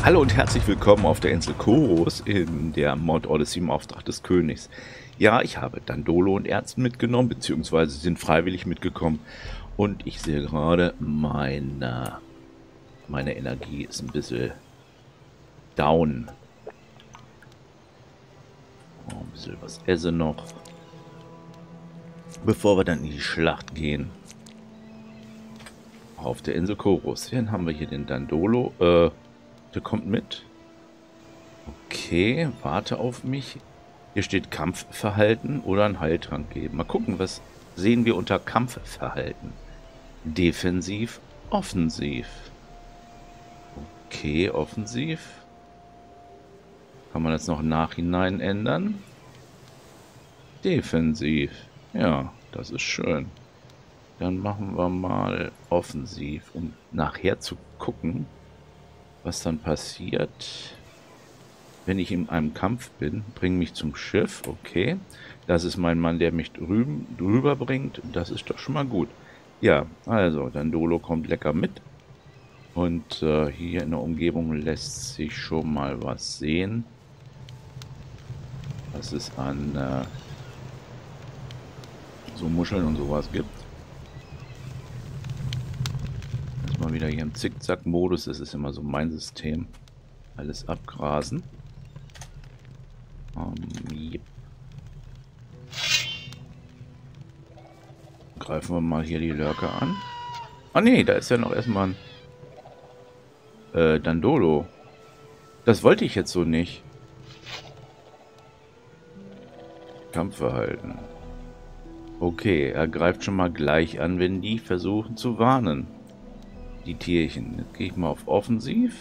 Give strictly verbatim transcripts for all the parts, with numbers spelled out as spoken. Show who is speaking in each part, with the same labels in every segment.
Speaker 1: Hallo und herzlich willkommen auf der Insel Koros in der Mount Odyssey im Auftrag des Königs. Ja, ich habe Dandolo und Ärzten mitgenommen, beziehungsweise sind freiwillig mitgekommen. Und ich sehe gerade, meine, meine Energie ist ein bisschen down. Oh, ein bisschen was esse noch, bevor wir dann in die Schlacht gehen. Auf der Insel Koros. Dann haben wir hier den Dandolo. Äh, der kommt mit. Okay, warte auf mich. Hier steht Kampfverhalten oder ein Heiltrank geben. Mal gucken, was sehen wir unter Kampfverhalten. Defensiv, offensiv. Okay, offensiv. Kann man das noch im Nachhinein ändern? Defensiv. Ja, das ist schön. Dann machen wir mal offensiv, um nachher zu gucken, was dann passiert, wenn ich in einem Kampf bin. Bring mich zum Schiff. Okay. Das ist mein Mann, der mich drüben, drüber bringt. Das ist doch schon mal gut. Ja, also, Dandolo kommt lecker mit. Und äh, hier in der Umgebung lässt sich schon mal was sehen. Was es an äh, so Muscheln und sowas gibt. Jetzt mal wieder hier im Zickzack-Modus. Das ist immer so mein System. Alles abgrasen. Um, yep. Greifen wir mal hier die Lurker an. Ah ne, da ist ja noch erstmal ein äh, Dandolo. Das wollte ich jetzt so nicht. Kampfverhalten. Okay, er greift schon mal gleich an, wenn die versuchen zu warnen. Die Tierchen. Jetzt gehe ich mal auf Offensiv.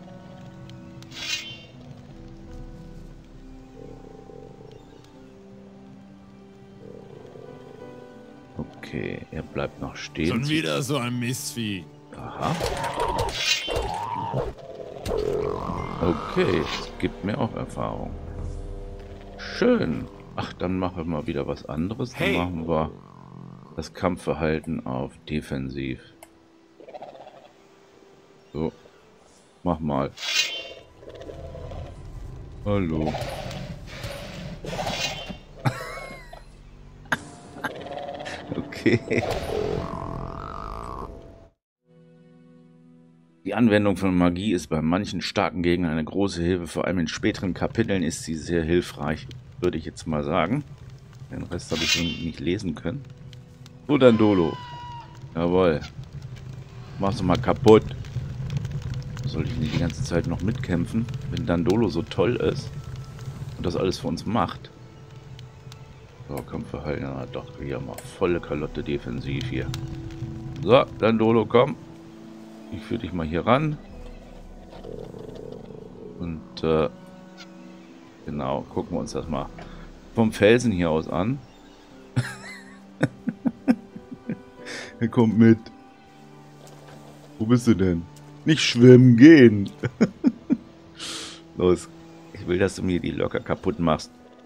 Speaker 1: Okay, er bleibt noch stehen.
Speaker 2: Schon wieder so ein Mistvieh.
Speaker 1: Aha. Okay, das gibt mir auch Erfahrung. Schön. Ach, dann machen wir mal wieder was anderes. Dann
Speaker 2: Hey.
Speaker 1: machen wir das Kampfverhalten auf Defensiv. So. Mach mal. Hallo. Okay. Die Anwendung von Magie ist bei manchen starken Gegnern eine große Hilfe. Vor allem in späteren Kapiteln ist sie sehr hilfreich, würde ich jetzt mal sagen. Den Rest habe ich schon nicht lesen können. So, Dandolo. Jawohl. Machst du mal kaputt. Soll ich nicht die ganze Zeit noch mitkämpfen, wenn Dandolo so toll ist und das alles für uns macht? So, Kampfverhalten. Ja, doch, hier mal volle Kalotte defensiv hier. So, Dandolo, komm. Ich führe dich mal hier ran. Und, äh, genau, gucken wir uns das mal vom Felsen hier aus an. Er kommt mit. Wo bist du denn? Nicht schwimmen gehen. Los. Ich will, dass du mir die locker kaputt machst.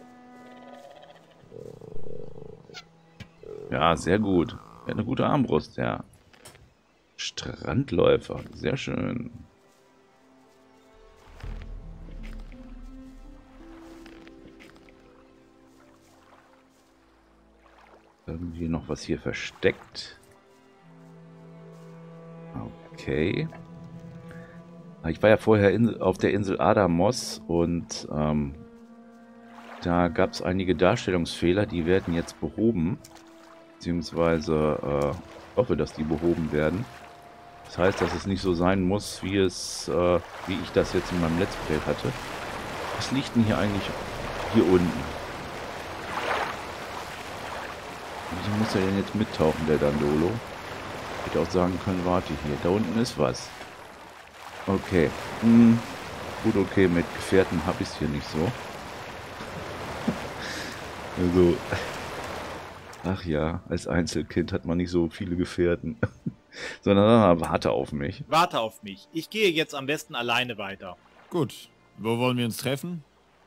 Speaker 1: Ja, sehr gut. Er hat eine gute Armbrust, ja. Strandläufer. Sehr schön. Irgendwie noch was hier versteckt. Okay. Ich war ja vorher in, auf der Insel Adamos und ähm, da gab es einige Darstellungsfehler, die werden jetzt behoben. Beziehungsweise äh, ich hoffe, dass die behoben werden. Das heißt, dass es nicht so sein muss, wie es, äh, wie ich das jetzt in meinem Let's Play hatte. Was liegt denn hier eigentlich hier unten? Wieso muss er denn jetzt mittauchen, der Dandolo? Ich hätte auch sagen können, warte hier, da unten ist was. Okay. Hm. Gut, okay, mit Gefährten habe ich es hier nicht so. Also, ach ja, als Einzelkind hat man nicht so viele Gefährten. Sondern warte auf mich.
Speaker 3: Warte auf mich. Ich gehe jetzt am besten alleine weiter.
Speaker 2: Gut, wo wollen wir uns treffen?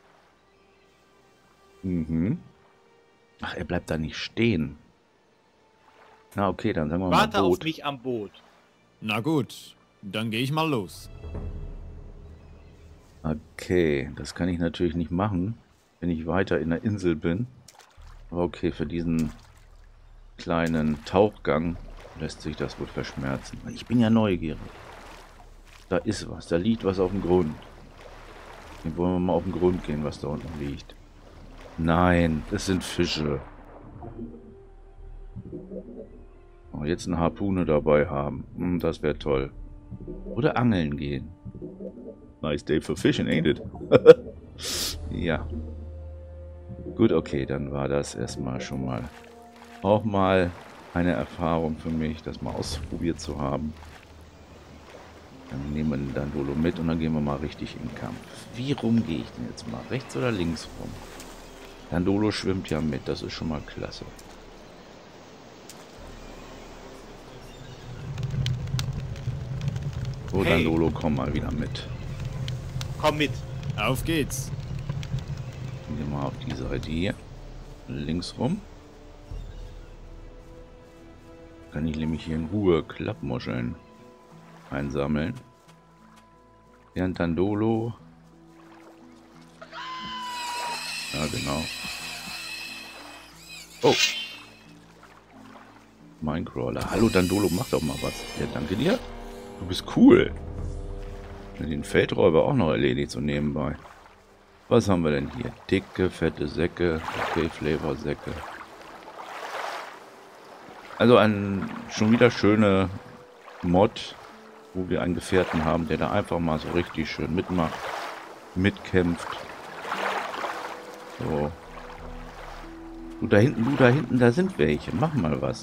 Speaker 1: Mhm. Ach, er bleibt da nicht stehen. Na okay, dann sagen wir mal
Speaker 3: Warte
Speaker 1: Boot.
Speaker 3: auf mich am Boot.
Speaker 2: Na gut, dann gehe ich mal los.
Speaker 1: Okay, das kann ich natürlich nicht machen, wenn ich weiter in der Insel bin. Aber okay, für diesen kleinen Tauchgang lässt sich das wohl verschmerzen. Ich bin ja neugierig. Da ist was, da liegt was auf dem Grund. Hier wollen wir mal auf den Grund gehen, was da unten liegt. Nein, das sind Fische. Oh, jetzt eine Harpune dabei haben. Hm, das wäre toll. Oder angeln gehen. Nice day for fishing, ain't it? Ja. Gut, okay, dann war das erstmal schon mal auch mal eine Erfahrung für mich, das mal ausprobiert zu haben. Dann nehmen wir den Dandolo mit und dann gehen wir mal richtig in den Kampf. Wie rum gehe ich denn jetzt mal? Rechts oder links rum? Dandolo schwimmt ja mit, das ist schon mal klasse. So,
Speaker 3: Hey.
Speaker 1: Dandolo, komm mal wieder mit.
Speaker 3: Komm mit.
Speaker 2: Auf geht's.
Speaker 1: Gehen wir mal auf die Seite hier. Links rum. Kann ich nämlich hier in Ruhe Klappmuscheln einsammeln. Während Dandolo... Ja, genau. Oh. Minecrawler. Hallo Dandolo, mach doch mal was. Ja, danke dir. Du bist cool. Den Feldräuber auch noch erledigt, so nebenbei. Was haben wir denn hier? Dicke, fette Säcke. Okay, Flavorsäcke. Also ein schon wieder schöne Mod, wo wir einen Gefährten haben, der da einfach mal so richtig schön mitmacht, mitkämpft. So. Du da hinten, du da hinten, da sind welche. Mach mal was.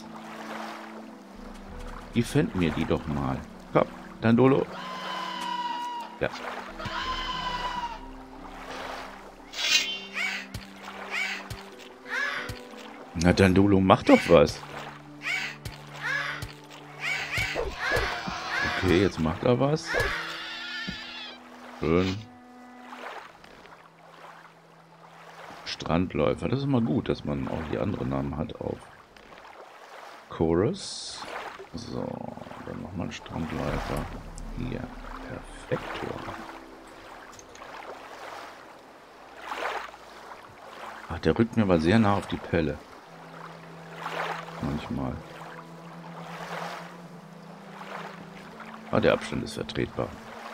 Speaker 1: Defend mir die doch mal. Komm, Dandolo. Ja. Na, Dandolo, mach doch was. Okay, jetzt macht er was. Schön. Strandläufer. Das ist immer gut, dass man auch die anderen Namen hat auf Chorus. So, dann nochmal ein Strandläufer. Hier. Perfektor. Ach, der rückt mir aber sehr nah auf die Pelle. Manchmal. Ah, der Abstand ist vertretbar.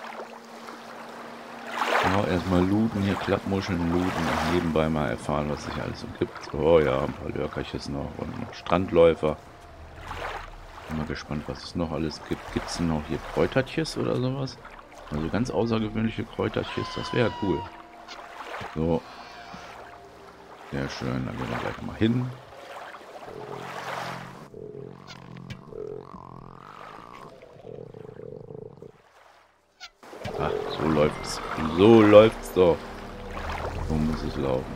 Speaker 1: Genau, erstmal looten, hier Klappmuscheln looten und nebenbei mal erfahren, was sich alles so gibt. Oh ja, ein paar Lurkerches noch und noch Strandläufer. Bin mal gespannt, was es noch alles gibt. Gibt es noch hier Kräutertjes oder sowas? Also ganz außergewöhnliche Kräutertjes, das wäre cool. So. Sehr schön, dann gehen wir gleich mal hin. Ach, so läuft's. So läuft's doch. So muss es laufen.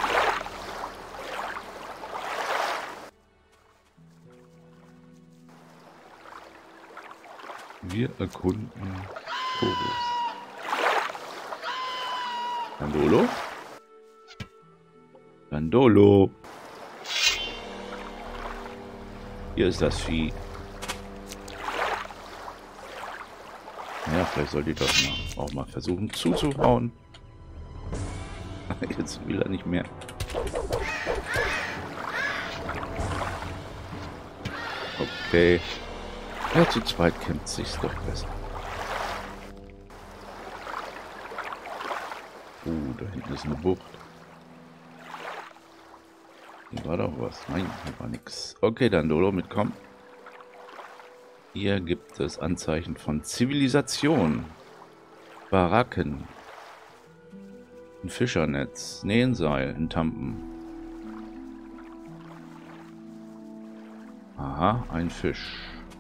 Speaker 1: Wir erkunden Chorus. Dandolo? Dandolo! Hier ist das Vieh. Ja, vielleicht sollte ich das mal auch mal versuchen zuzuhauen. Jetzt will er nicht mehr. Okay. Ja, zu zweit kämpft sich's doch besser. Uh, da hinten ist eine Bucht. Hier war doch was. Nein, hier war nix. Okay, dann Dolo mitkommen. Hier gibt es Anzeichen von Zivilisation. Baracken. Ein Fischernetz. Nähenseil. Ein Tampen. Aha, ein Fisch.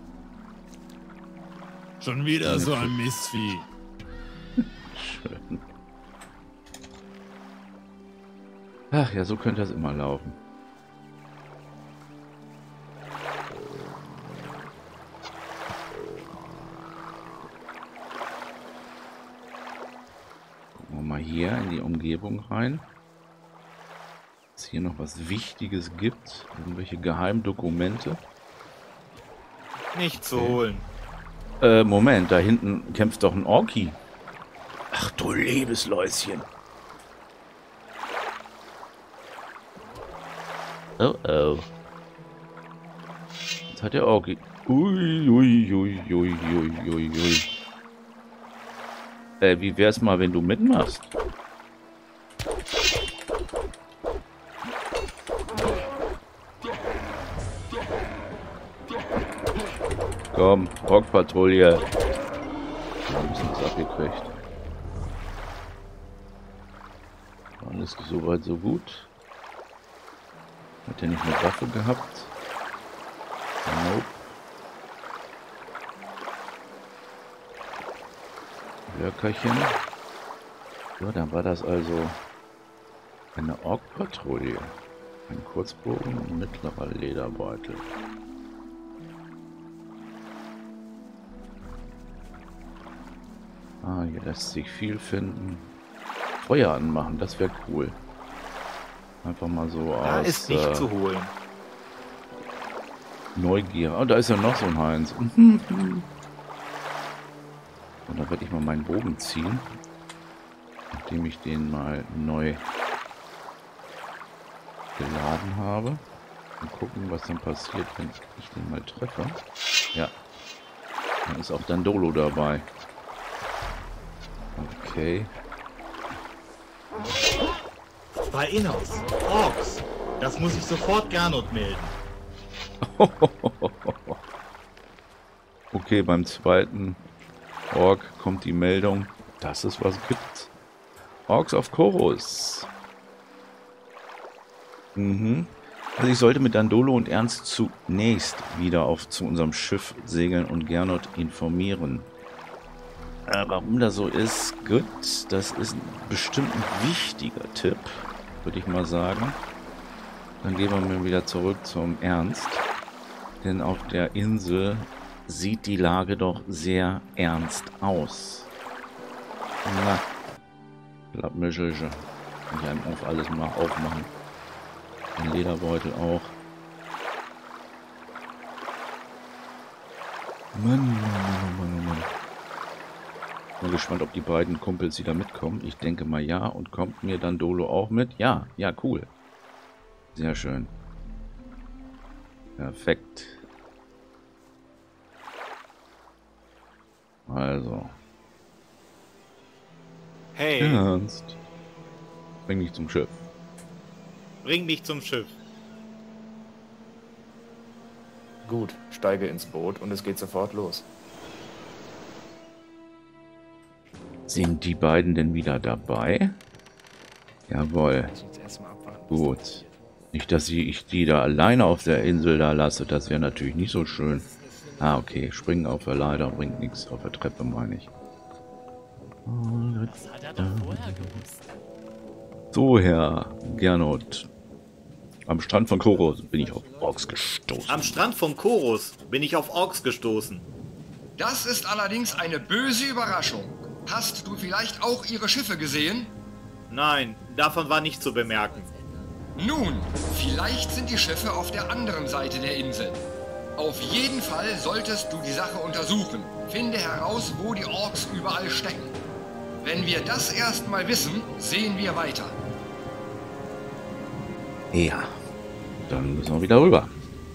Speaker 2: Schon wieder so ein Mistvieh.
Speaker 1: Schön. Ach ja, so könnte das immer laufen. Gucken wir mal hier in die Umgebung rein. Ob es hier noch was Wichtiges gibt. Irgendwelche Geheimdokumente.
Speaker 3: Nicht zu holen.
Speaker 1: Äh, Moment, da hinten kämpft doch ein Orki. Ach du liebes Läuschen. Oh oh. Jetzt hat er auch... Ge ui, ui, ui, ui, ui, ui, ui. Äh, wie wär's mal, wenn du mitmachst? Komm, Rockpatrouille. Wir haben es abgekriegt. Alles soweit so gut. Hat er nicht eine Waffe gehabt? Nope. Lörkerchen. Ja, dann war das also eine Ork-Patrouille. Ein Kurzbogen und mittlerer Lederbeutel. Ah, hier lässt sich viel finden. Feuer anmachen, das wäre cool. Einfach mal so
Speaker 3: Da
Speaker 1: aus...
Speaker 3: ist nicht
Speaker 1: äh,
Speaker 3: zu holen.
Speaker 1: Neugier. Oh, da ist ja noch so ein Heinz. Und da werde ich mal meinen Bogen ziehen. Nachdem ich den mal neu geladen habe. Und gucken, was dann passiert, wenn ich den mal treffe. Ja. Dann ist auch Dandolo dabei. Okay.
Speaker 3: Bei Innos. Orks. Das muss ich sofort Gernot melden.
Speaker 1: Okay, beim zweiten Ork kommt die Meldung, dass es was gibt. Orks auf Chorus. Mhm. Also ich sollte mit Dandolo und Ernst zunächst wieder auf zu unserem Schiff segeln und Gernot informieren. Äh, warum das so ist, gut, das ist bestimmt ein wichtiger Tipp, würde ich mal sagen. Dann gehen wir mal wieder zurück zum Ernst. Denn auf der Insel sieht die Lage doch sehr ernst aus. Na, Klappmischelche. Kann ich einem auf alles mal aufmachen. Den Lederbeutel auch. Mann, Mann, Mann, Mann, Mann. Bin gespannt, ob die beiden Kumpels wieder mitkommen. Ich denke mal ja. Und kommt mir dann Dolo auch mit? Ja, ja, cool. Sehr schön. Perfekt. Also.
Speaker 3: Hey,
Speaker 1: Ernst. Bring mich zum Schiff.
Speaker 3: bring mich zum Schiff.
Speaker 4: Gut, steige ins Boot und es geht sofort los.
Speaker 1: Sind die beiden denn wieder dabei? Jawohl.
Speaker 4: Lass uns erstmal abwarten.
Speaker 1: Gut. Nicht, dass ich die da alleine auf der Insel da lasse. Das wäre natürlich nicht so schön. Ah, okay. Springen auf der Leiter bringt nichts. Auf der Treppe meine ich.
Speaker 2: Das hat er doch vorher gewusst.
Speaker 1: So, Herr Gernot. Am Strand von Chorus bin ich auf Orks gestoßen.
Speaker 3: Am Strand von Chorus bin ich auf Orks gestoßen.
Speaker 5: Das ist allerdings eine böse Überraschung. Hast du vielleicht auch ihre Schiffe gesehen?
Speaker 3: Nein, davon war nicht zu bemerken.
Speaker 5: Nun, vielleicht sind die Schiffe auf der anderen Seite der Insel. Auf jeden Fall solltest du die Sache untersuchen. Finde heraus, wo die Orks überall stecken. Wenn wir das erstmal wissen, sehen wir weiter.
Speaker 1: Ja. Dann müssen wir wieder rüber.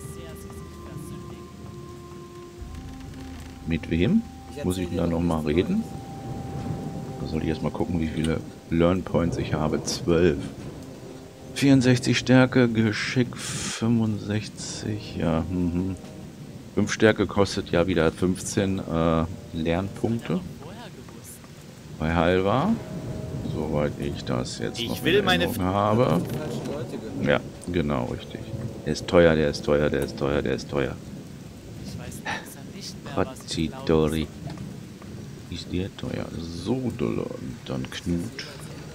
Speaker 1: Mit wem? Muss ich da nochmal reden? Da soll ich erstmal gucken, wie viele Learn Points ich habe. zwölf. vierundsechzig Stärke, Geschick fünfundsechzig. Ja, mhm. fünf Stärke kostet ja wieder fünfzehn äh, Lernpunkte. Bei Halva. Soweit ich das jetzt
Speaker 3: Ich
Speaker 1: noch
Speaker 3: will
Speaker 1: in
Speaker 3: meine
Speaker 1: Erinnerung habe. Ja, genau, richtig. Der ist teuer, der ist teuer, der ist teuer, der ist teuer.
Speaker 2: Ich weiß langsam nicht mehr, was ich glauben
Speaker 1: Hachitori. Ist der teuer? So, dolle. Und dann Knut.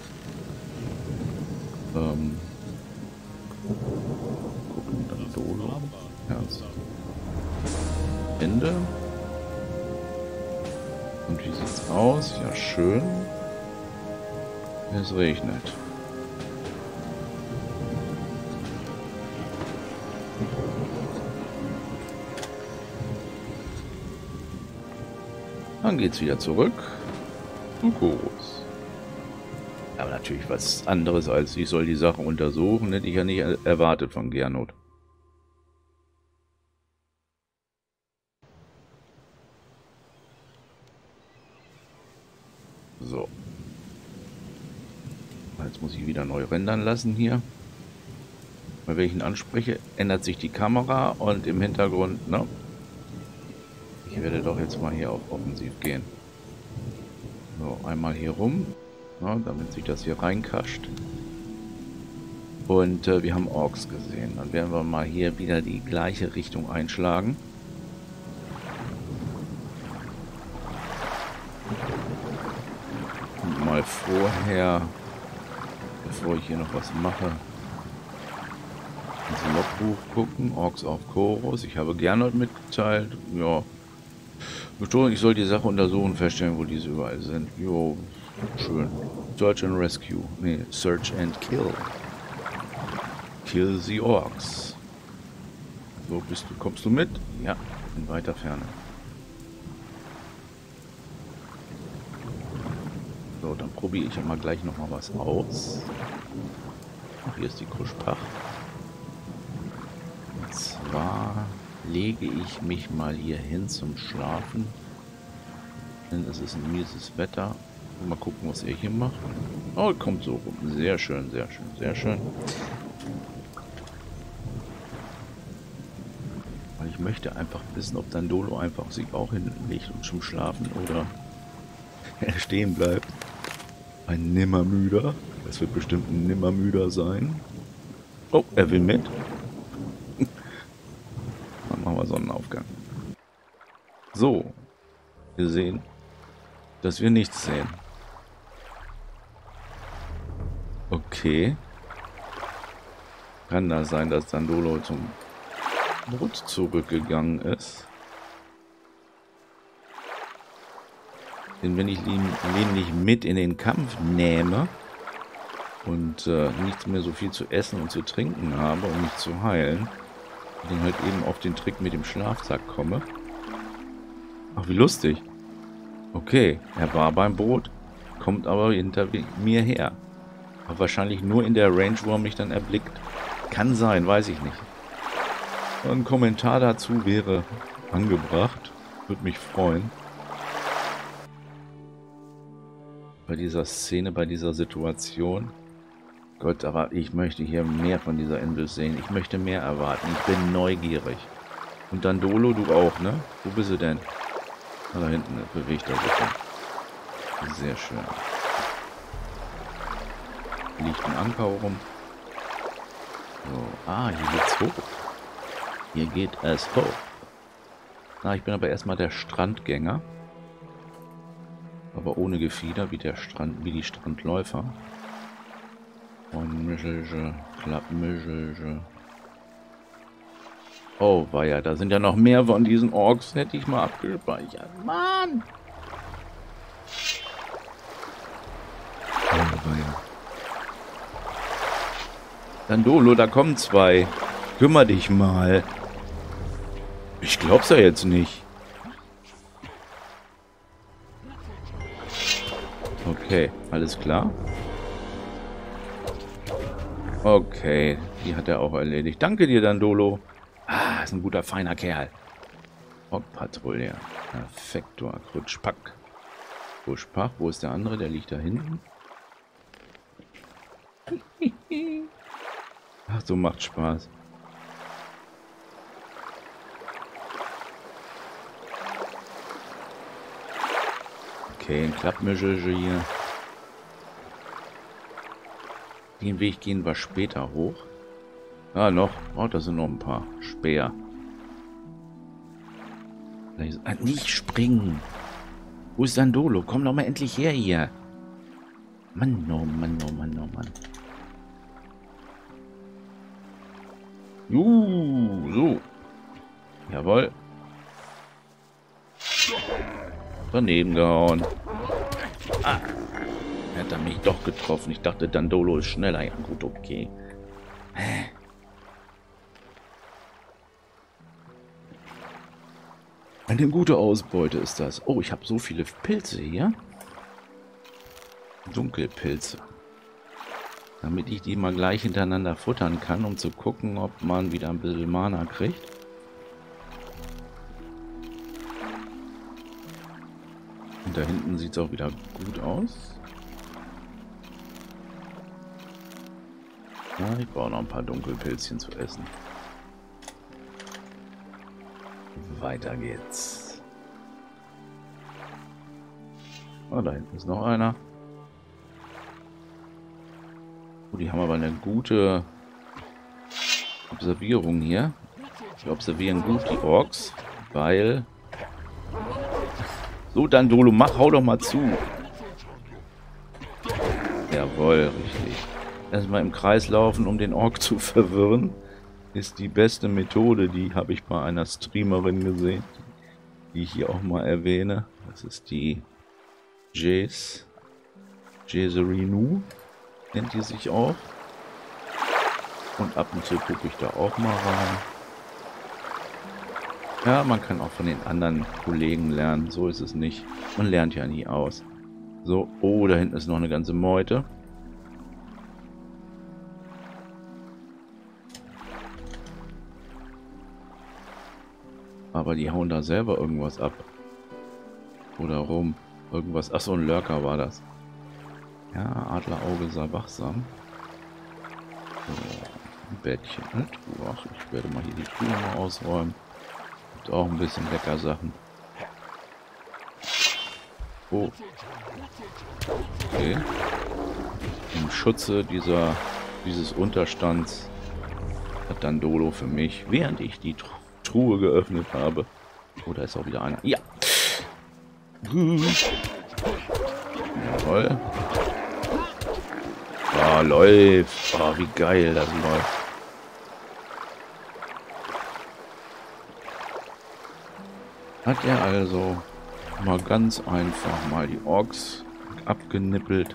Speaker 1: Ähm. Gucken, dann Dolo. Ernst. Ende. Und wie sieht's aus? Ja, schön. Es regnet. Dann geht's wieder zurück. und Chorus. Aber natürlich was anderes als ich soll die Sache untersuchen, hätte ich ja nicht erwartet von Gernot. So. Jetzt muss ich wieder neu rendern lassen hier. Bei welchen anspreche, ändert sich die Kamera und im Hintergrund, ne? Ich werde doch jetzt mal hier auf offensiv gehen. So, einmal hier rum, ne, damit sich das hier reinkascht. Und äh, wir haben Orks gesehen. Dann werden wir mal hier wieder die gleiche Richtung einschlagen. Und mal vorher, bevor ich hier noch was mache, ins Logbuch gucken. Orks auf Chorus. Ich habe Gernot mitgeteilt. Ja. Ich soll die Sache untersuchen, feststellen, wo diese überall sind. Jo, schön. Search and Rescue. Nee, Search and Kill. Kill the Orks. So, bist du, kommst du mit? Ja, in weiter Ferne. So, dann probiere ich mal gleich noch mal was aus. Ach, hier ist die Kruschpach. Und zwar lege ich mich mal hier hin zum Schlafen. Denn es ist ein mieses Wetter. Mal gucken, was er hier macht. Oh, kommt so rum. Sehr schön, sehr schön, sehr schön. Weil ich möchte einfach wissen, ob Dandolo einfach sich auch hinlegt und zum Schlafen oder er stehen bleibt. Ein Nimmermüder. Das wird bestimmt ein Nimmermüder sein. Oh, er will mit. Dann machen wir Sonnenaufgang. So. Wir sehen, dass wir nichts sehen. Okay. Kann das sein, dass Dandolo zum Boot zurückgegangen ist? Denn wenn ich ihn nämlich mit in den Kampf nehme und äh, nichts mehr so viel zu essen und zu trinken habe, um mich zu heilen, und dann halt eben auf den Trick mit dem Schlafsack komme. Ach, wie lustig. Okay, er war beim Boot, kommt aber hinter mir her. Aber wahrscheinlich nur in der Range, wo er mich dann erblickt. Kann sein, weiß ich nicht. Ein Kommentar dazu wäre angebracht. Würde mich freuen. Bei dieser Szene, bei dieser Situation. Gott, aber ich möchte hier mehr von dieser Insel sehen. Ich möchte mehr erwarten. Ich bin neugierig. Und Dandolo, du auch, ne? Wo bist du denn? Ah, da hinten bewegt er sich. Sehr schön. Liegt ein Anker rum. So. Ah, hier geht's hoch. Hier geht es hoch. Na, ich bin aber erstmal der Strandgänger. Aber ohne Gefieder, wie der Strand, wie die Strandläufer. Und Mischelge, Klappmischelge. Oh, weia, da sind ja noch mehr von diesen Orks. Hätte ich mal abgespeichert. Mann! Oh, weia. Dandolo, da kommen zwei. Kümmer dich mal. Ich glaub's ja jetzt nicht. Okay, alles klar. Okay, die hat er auch erledigt. Danke dir, Dandolo. Ah, ist ein guter, feiner Kerl. Ork-Patrouille. Perfektor, Krutschpack. Kruschpach, wo ist der andere? Der liegt da hinten. Ach, so macht Spaß. Okay, ein Klappmischer hier. Den Weg gehen wir später hoch. Ah, noch. Oh, da sind noch ein paar Speer. Ah, nicht springen. Wo ist Dandolo? Komm doch mal endlich her hier. Mann, oh Mann, oh Mann, oh Mann. Juhu, so. Jawohl. Daneben gehauen. Ah. Hat er mich doch getroffen. Ich dachte, Dandolo ist schneller. Ja, gut, okay. Eine gute Ausbeute ist das. Oh, ich habe so viele Pilze hier. Dunkelpilze. Damit ich die mal gleich hintereinander futtern kann, um zu gucken, ob man wieder ein bisschen Mana kriegt. Und da hinten sieht es auch wieder gut aus. Ja, ich brauche noch ein paar Dunkelpilzchen zu essen. Weiter geht's. Oh, da hinten ist noch einer. Oh, die haben aber eine gute Observierung hier. Die observieren gut die Orks, weil... So, Dandolo, mach, hau doch mal zu. Jawohl, richtig. Erstmal im Kreis laufen, um den Ork zu verwirren, ist die beste Methode. Die habe ich bei einer Streamerin gesehen, die ich hier auch mal erwähne. Das ist die Jace. Jezerinu nennt die sich auch. Und ab und zu gucke ich da auch mal rein. Ja, man kann auch von den anderen Kollegen lernen. So ist es nicht. Man lernt ja nie aus. So, oh, da hinten ist noch eine ganze Meute. Aber die hauen da selber irgendwas ab. Oder rum. Irgendwas. Achso, ein Lurker war das. Ja, Adlerauge sei wachsam. So, ein Bettchen. Ach, ich werde mal hier die Truhe mal ausräumen. Gibt auch ein bisschen lecker Sachen. Oh. Okay. Im Schutze dieser, dieses Unterstands hat Dandolo für mich, während ich die Truhe geöffnet habe. Oh, da ist auch wieder einer. Ja. Jawohl. Ah, läuft. Ah, wie geil das läuft. Hat er also mal ganz einfach mal die Orks abgenippelt.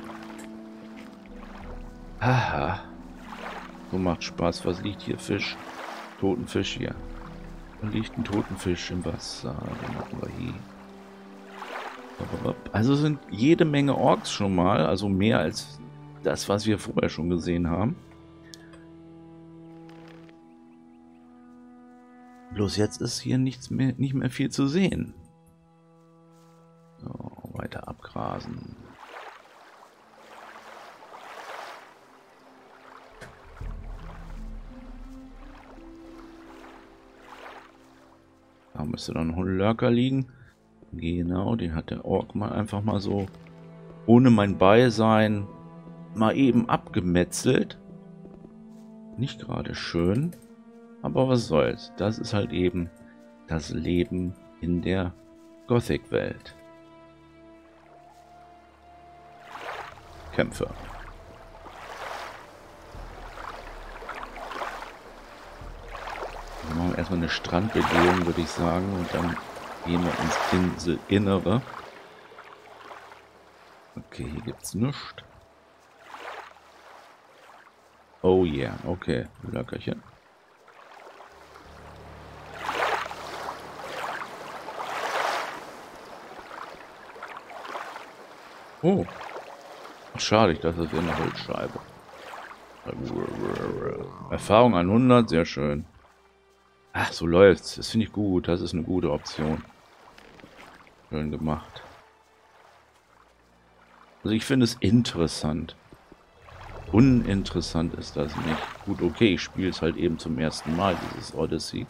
Speaker 1: Haha. So macht Spaß. Was liegt hier? Fisch. Toten Fisch hier. Da liegt ein toten Fisch im Wasser. Den machen wir hier. Also sind jede Menge Orks schon mal. Also mehr als das, was wir vorher schon gesehen haben. Bloß jetzt ist hier nichts mehr, nicht mehr viel zu sehen. So, weiter abgrasen. Da müsste dann noch ein Lurker liegen. Genau, den hat der Ork mal einfach mal so ohne mein Beisein mal eben abgemetzelt. Nicht gerade schön. Aber was soll's. Das ist halt eben das Leben in der Gothic-Welt. Kämpfe. Wir machen erstmal eine Strandbegehung, würde ich sagen. Und dann gehen wir ins Inselinnere. Okay, hier gibt's nichts. Oh yeah, okay. Lurkerchen. Oh. Schade, ich dachte, das wäre eine Holzscheibe. Erfahrung hundert, sehr schön. Ach, so läuft's. Das finde ich gut. Das ist eine gute Option. Schön gemacht. Also ich finde es interessant. Uninteressant ist das nicht. Gut, okay, ich spiele es halt eben zum ersten Mal, dieses Odyssey.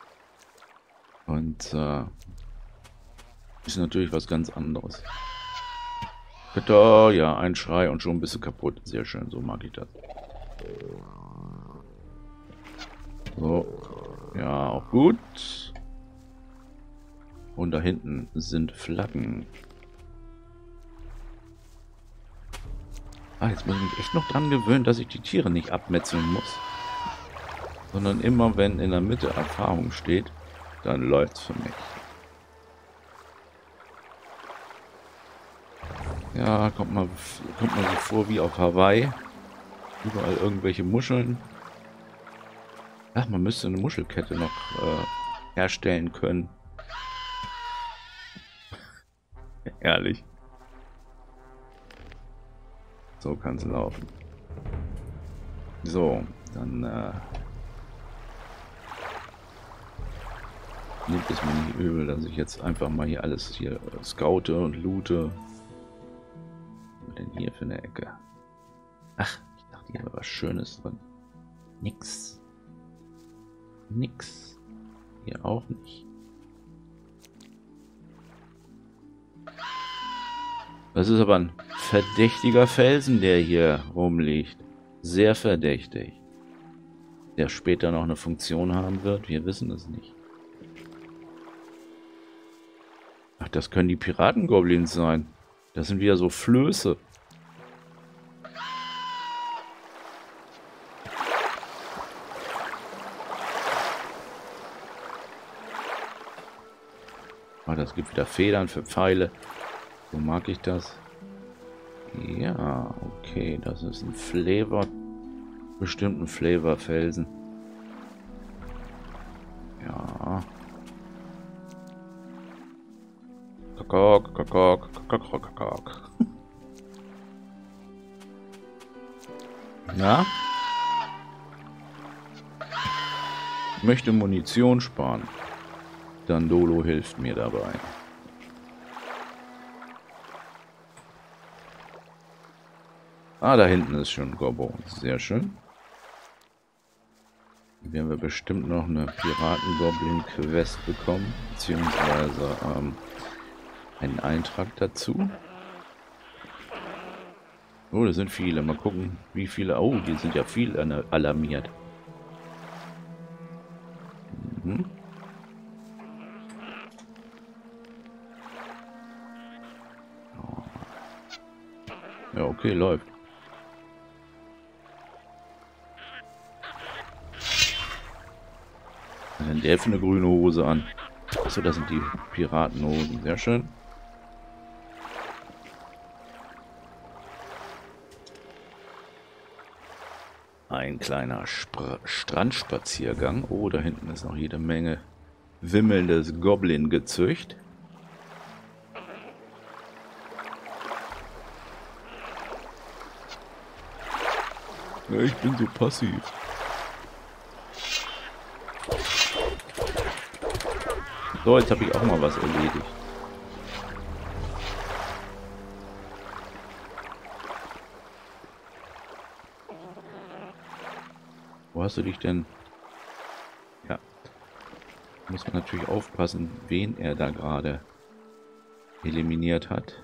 Speaker 1: Und äh, ist natürlich was ganz anderes. Bitte, ja, ein Schrei und schon ein bisschen kaputt. Sehr schön, so mag ich das. So, ja, auch gut. Und da hinten sind Flaggen. Ah, jetzt muss ich mich echt noch dran gewöhnen, dass ich die Tiere nicht abmetzeln muss. Sondern immer, wenn in der Mitte Erfahrung steht, dann läuft's für mich. Ja, kommt mal, kommt mal so vor wie auf Hawaii. Überall irgendwelche Muscheln. Ach, man müsste eine Muschelkette noch äh, herstellen können. Ehrlich. So kann es laufen. So, dann äh, nimmt es mir nicht übel, dass ich jetzt einfach mal hier alles hier äh, scoute und loote. Was ist denn hier für eine Ecke? Ach, ich dachte, hier wäre was Schönes drin. Nix. Nix. Hier auch nicht. Das ist aber ein verdächtiger Felsen, der hier rumliegt. Sehr verdächtig. Der später noch eine Funktion haben wird. Wir wissen es nicht. Ach, das können die Piratengoblins sein. Das sind wieder so Flöße. Ah, das gibt wieder Federn für Pfeile. So mag ich das. Ja, okay, das ist ein Flavor. Bestimmten Flavor-Felsen. Ja. Kakok, kakok, kakok, kakok. Ja. Ich möchte Munition sparen. Dandolo hilft mir dabei. Ah, da hinten ist schon Gobbo. Sehr schön. Hier werden wir bestimmt noch eine Piraten-Goblin-Quest bekommen. Beziehungsweise ähm, einen Eintrag dazu. Oh, das sind viele. Mal gucken, wie viele... Oh, die sind ja viel alarmiert. Mhm. Ja, okay, läuft. Was hat denn der für eine grüne Hose an? Achso, das sind die Piratenhosen. Sehr schön. Ein kleiner Spr Strandspaziergang. Oh, da hinten ist noch jede Menge wimmelndes Goblin-Gezücht. Ja, ich bin so passiv. So, jetzt habe ich auch mal was erledigt. Wo hast du dich denn? Ja. Muss man natürlich aufpassen, wen er da gerade eliminiert hat.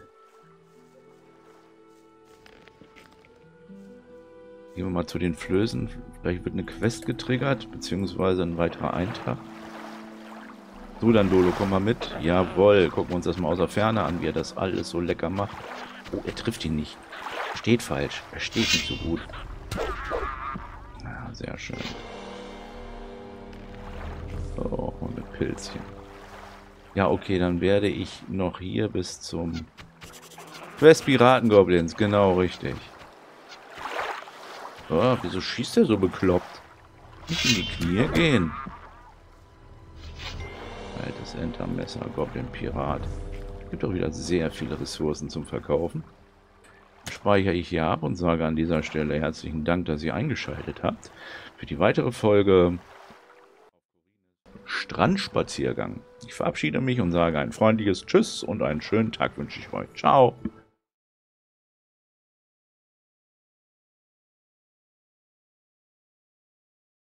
Speaker 1: Gehen wir mal zu den Flößen. Vielleicht wird eine Quest getriggert, beziehungsweise ein weiterer Eintrag. So, dann Dolo, komm mal mit. Jawohl, gucken wir uns das mal aus der Ferne an, wie er das alles so lecker macht. Oh, er trifft ihn nicht. Steht falsch. Er steht nicht so gut. Ja, sehr schön. So, und ein Pilzchen. Ja, okay, dann werde ich noch hier bis zum Quest Piraten-Goblins. Genau, richtig. Oh, wieso schießt er so bekloppt? Nicht in die Knie gehen. Altes Entermesser, Goblin Pirat. Gibt auch wieder sehr viele Ressourcen zum Verkaufen. Speichere ich hier ab und sage an dieser Stelle herzlichen Dank, dass ihr eingeschaltet habt. Für die weitere Folge Strandspaziergang. Ich verabschiede mich und sage ein freundliches Tschüss und einen schönen Tag wünsche ich euch. Ciao.